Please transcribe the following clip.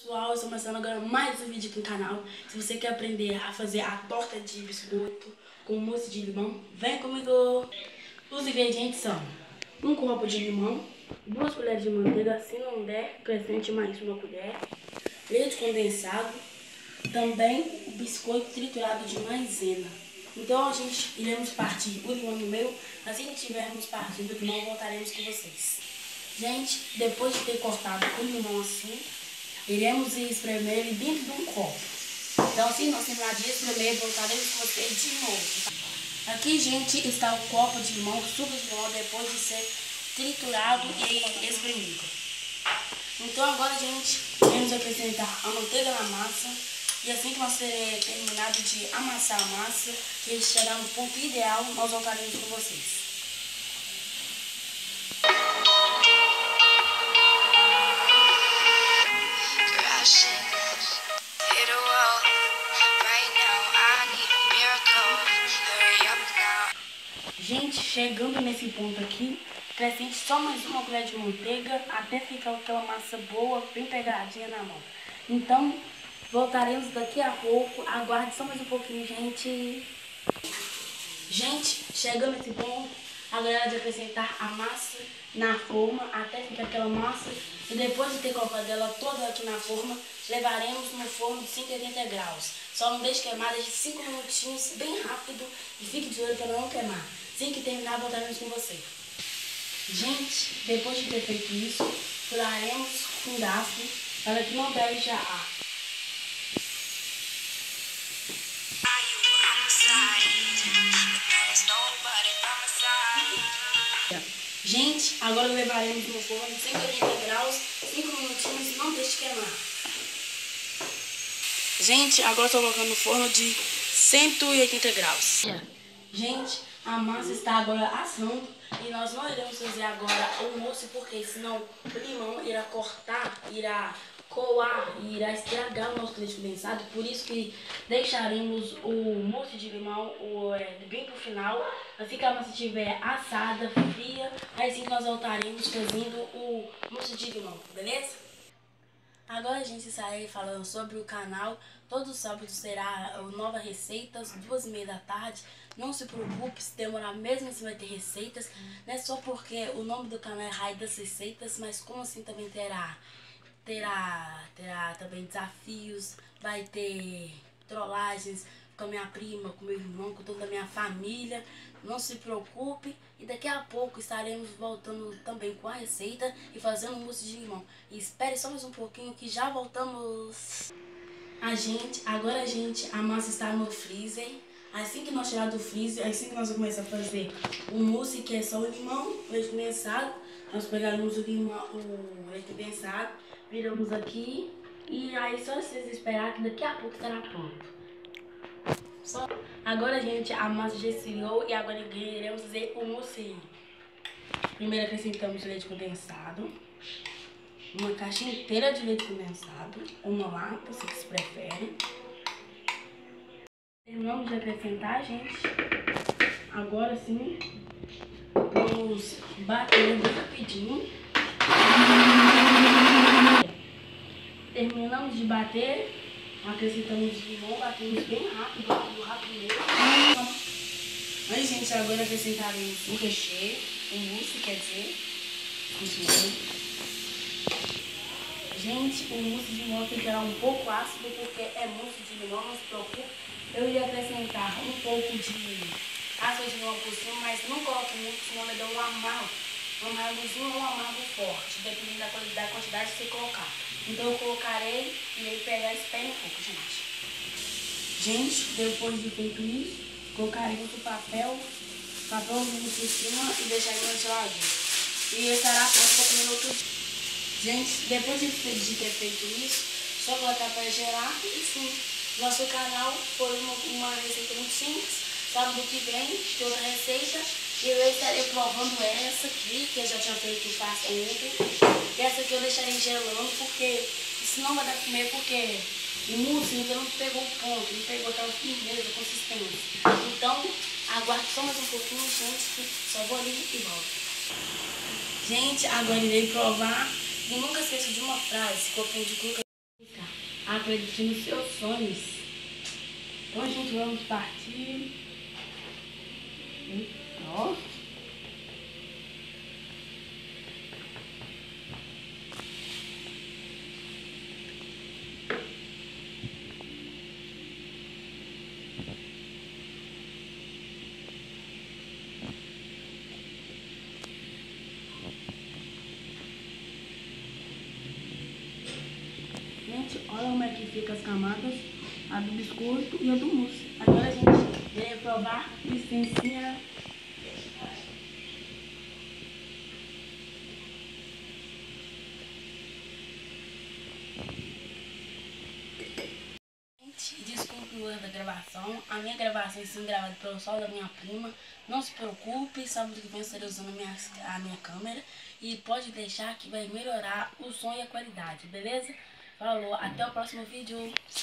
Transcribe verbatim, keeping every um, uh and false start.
Pessoal, eu estou começando agora mais um vídeo aqui no canal. Se você quer aprender a fazer a torta de biscoito com mousse de limão, vem comigo! Os ingredientes são um copo de limão, duas colheres de manteiga, se não der, acrescente mais uma colher, leite condensado, também o biscoito triturado de maisena. Então a gente iremos partir o limão no meio, assim que tivermos partido o limão, voltaremos com vocês. Gente, depois de ter cortado o limão assim, iremos espremer ele dentro de um copo. Então, assim, nós terminarmos de espremer, voltaremos com vocês de novo. Aqui, gente, está o copo de limão, o suco de limão, depois de ser triturado e espremido. Então, agora, gente, iremos acrescentar a manteiga na massa. E assim que nós terminarmos de amassar a massa, que ele chegar no ponto ideal, nós voltaremos com vocês. Gente, chegando nesse ponto aqui, acrescente só mais uma colher de manteiga até ficar aquela massa boa, bem pegadinha na mão. Então, voltaremos daqui a pouco. Aguarde só mais um pouquinho, gente. Gente, chegando nesse ponto, agora é hora de acrescentar a massa na forma até ficar aquela massa. E depois de ter colocado ela toda aqui na forma, levaremos no forno de cento e oitenta graus. Só não deixe queimar, deixe cinco minutinhos, bem rápido, e fique de olho para não queimar. Assim que terminar, voltaremos com você. Gente, depois de ter feito isso, furaremos com garfo para que não deixe ar. Gente, agora levaremos no forno de cento e oitenta graus, cinco minutinhos, não deixe queimar. Gente, agora estou colocando no forno de cento e oitenta graus. Gente, a massa está agora assando e nós não iremos fazer agora o mousse, porque senão o limão irá cortar, irá coar e irá estragar o nosso leite condensado. Por isso que deixaremos o mousse de limão o, é, bem pro final, assim que a massa estiver assada, fria, assim que nós voltaremos fazendo o mousse de limão, beleza? Agora a gente sai falando sobre o canal. Todo sábado será novas receitas, duas e meia da tarde. Não se preocupe, se demorar mesmo assim vai ter receitas. Não é só porque o nome do canal é Raid das Receitas, mas como assim também terá, terá, terá também desafios, vai ter trollagens com a minha prima, com meu irmão, com toda a minha família. Não se preocupe, e daqui a pouco estaremos voltando também com a receita e fazendo mousse de limão. E espere só mais um pouquinho que já voltamos. A gente, agora a gente, a massa está no freezer. Assim que nós tirar do freezer, assim que nós vamos começar a fazer o mousse, que é só o limão, o leite condensado. Nós pegaremos o limão, o leite condensado, viramos aqui e aí só vocês esperar que daqui a pouco estará pronto. Só. Agora, gente, a massa já esfriou e agora iremos fazer o mousse. Primeiro acrescentamos o leite condensado, uma caixa inteira de leite condensado, uma lá, vocês preferem. Terminamos de acrescentar, gente. Agora sim, vamos bater bem rapidinho. Terminamos de bater. Acrescentamos de limão, batemos bem rápido, rápido, rápido mesmo. Aí, gente, agora acrescentaremos o recheio, o mousse, quer dizer, isso mesmo. Gente, o mousse de limão ficará um pouco ácido, porque é mousse de limão, não se preocupe. Eu iria acrescentar um pouco de ácido de limão por cima, mas não coloque muito, senão vai dar um amargo. Um amargozinho ou um amargo forte, dependendo da quantidade, da quantidade que você colocar. Então eu colocarei e aí pegar esse pé um pouco, gente. Gente, depois de feito isso, colocaremos o papel, papelzinho por cima e deixaremos na geladeira. E estará pronto para comer no outro dia. Gente, depois de, de ter feito isso, só colocar para gelar e sim. Nosso canal foi uma, uma receita muito simples. Sábado que vem tem outra receita e eu estarei provando essa aqui, que eu já tinha feito faz ontem. E essa aqui eu deixarei gelando, porque senão vai dar pra comer, porque o mousse ainda não pegou o ponto, não pegou aquela firmeza, consistência. Então, aguarde só mais um pouquinho, gente, só vou ali e volto. Gente, agora irei provar. E nunca esqueça de uma frase que eu aprendi com o acredite nos seus sonhos. Então, gente, vamos partir. Ó. Gente, olha como é que fica as camadas, a do biscoito e a do mousse. Agora a gente vai provar licencinha. Gente, desculpe o erro da gravação. A minha gravação é sim gravada pelo sol da minha prima. Não se preocupe, sábado que vem eu estarei usando a minha, a minha câmera. E pode deixar que vai melhorar o som e a qualidade, beleza? Falou, até o próximo vídeo.